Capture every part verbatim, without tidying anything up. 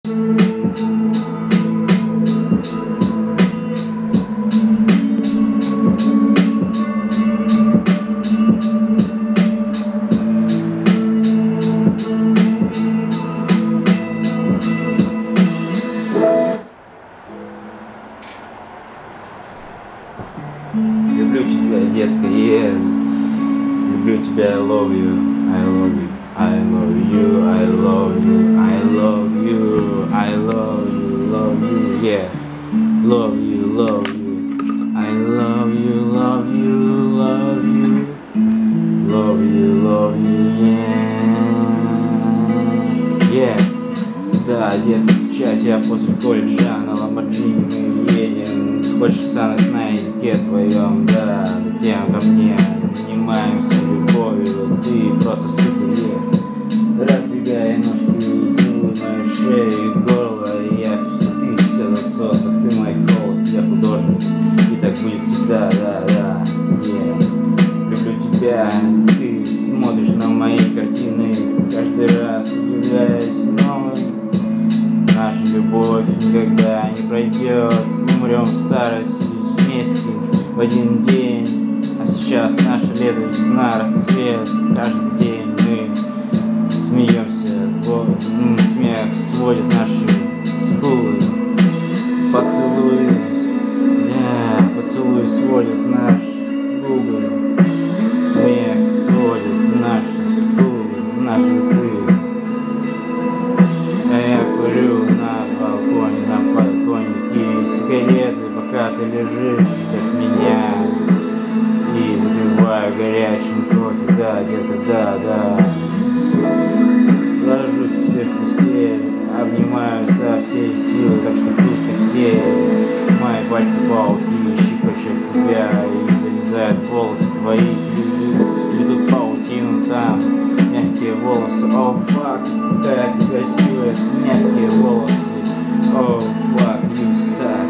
Люблю тебя, детка, yes. Люблю тебя, I love you, I love you, I love you, I love you, I love you, I love you, love you, yeah. Love you, love you, I love you, love you, love you, love you, love you, yeah. Yeah. Да, детка, встречаю тебя после колледжа на Ламборджини мы едем. Хочешь ценность на языке твоем, да. Затем ко мне занимаемся любовью. Ты просто супер, yeah. Раздвигай ножки и целуй мою шею и горло. Я, ты все засос, а ты мой холст, я художник. И так будет всегда, да, да, yeah. Люблю тебя, ты смотришь на мои картины, каждый раз удивляясь новым. Наша любовь никогда не пройдет, умрем в старости вместе в один день. А сейчас наше лето, весна, рассвет. Каждый день мы смеемся, смех сводит наши скулы. Поцелуй, да, поцелуй сводит наши губы. Смех сводит наши скулы, наши рты. Я курю на балконе, на подоконнике сигареты, пока ты лежишь, ждешь меня. И запиваю горячим кофе, да, детка, да, да. Ложусь к тебе в постель, обнимаю со всей силы, так что вкус костей. Мои пальцы пауки щипачат тебя и залезают волосы твои, сплетут паутину там. Мягкие волосы, о oh, фак, какая ты красивая, мягкие волосы, о oh, фак, you suck.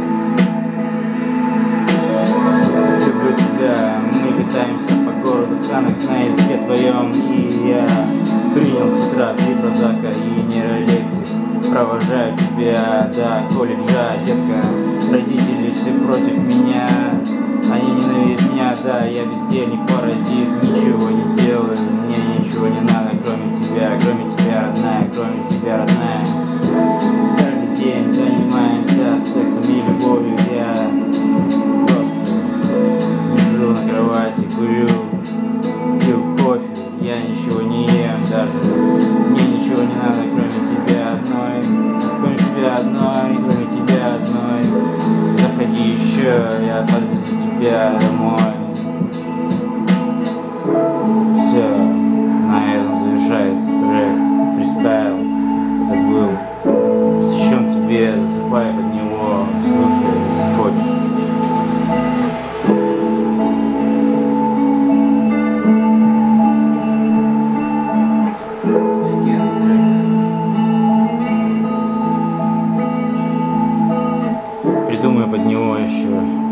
Люблю тебя, мы катаемся по городу Ксанакс на языке твоем. И я принял с утра три прозака и нейролептик. Провожаю тебя до колледжа, детка. Родители все против меня, они ненавидят меня, да, я бездельник, паразит, ничего не делаю, мне ничего не надо, кроме тебя, кроме тебя, родная, кроме тебя, родная. Каждый день занимаемся сексом и любовью, я просто лежу на кровати, курю, пью кофе, я ничего не ем даже, мне ничего не надо, кроме тебя одной, кроме тебя одной, кроме тебя одной. Заходи еще, я подвезу тебя домой. Все, на этом завершается трек фристайл. Это был посвящен тебе, засыпай под него, слушай, если хочешь. Придумаю под него еще